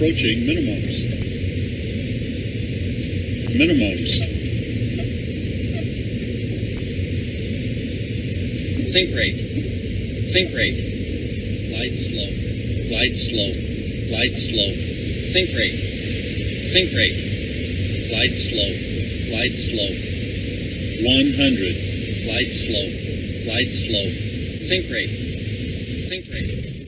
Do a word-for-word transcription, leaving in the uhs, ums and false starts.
approaching minimums. Minimums. Sink rate. Sink rate. Glide slope. Glide slope. Glide slope. Sink rate. Sink rate. Glide slope. Glide slope. one hundred. Glide slope. Glide slope. Sink rate. Sink rate.